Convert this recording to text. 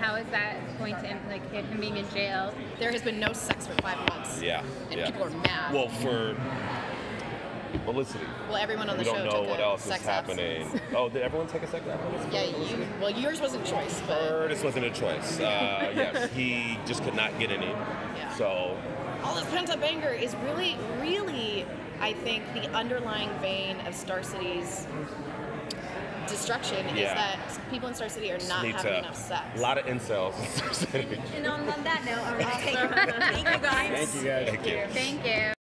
how is that going to like him being in jail? There has been no sex for 5 months. Yeah. And people are mad. Well, for publicity. Well, everyone on the show took a sex apps. We don't know what else is happening. Oh, did everyone take a sex app? Yeah, yours wasn't choice, but this wasn't a choice. Yes, he just could not get any. Yeah. So all this pent-up anger is really, really, I think, the underlying vein of Star City's destruction is that people in Star City are not having enough sex. A lot of incels in Star City. And on that note, I'm going to take it. Thank you guys. Thank you guys. Thank you.